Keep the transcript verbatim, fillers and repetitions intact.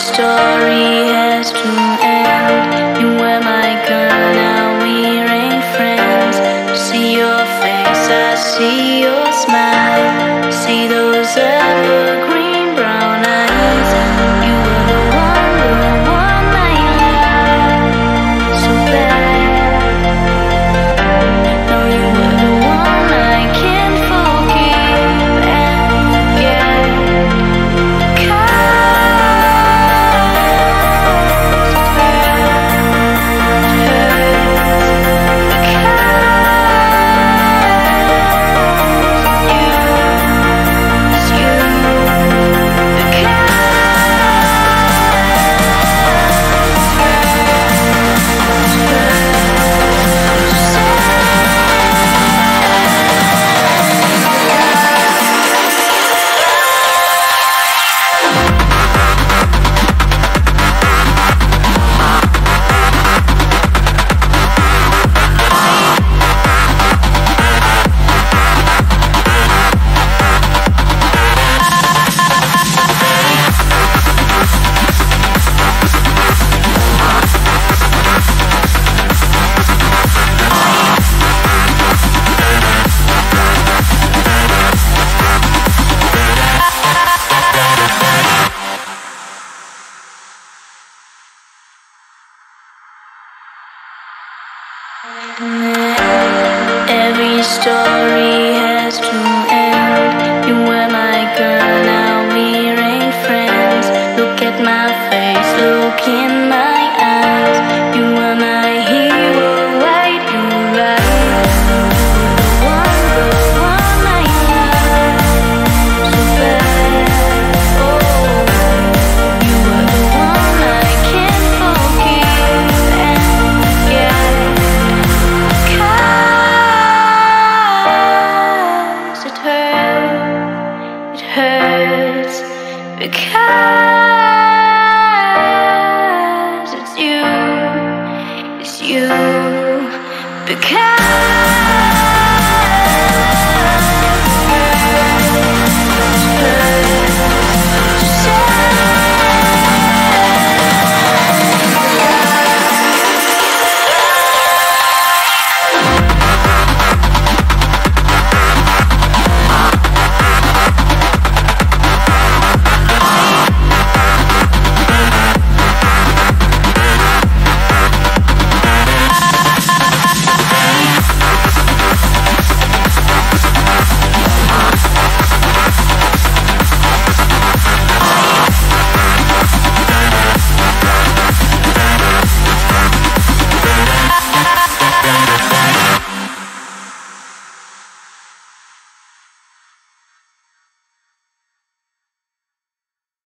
story has to end. You were my girl, now we ain't friends. See your face, I see your smile. See those evergreen brown eyes. You were the one, the one I loved so bad. No, you were the one I can't forgive and forget. Every story has to end. You were my girl, now we ain't friends. Look at my face, look in my eyes. You were my hero, right? You were right. The one, the one I love so bad. Oh, you were the one I can't forgive and forget. It hurts because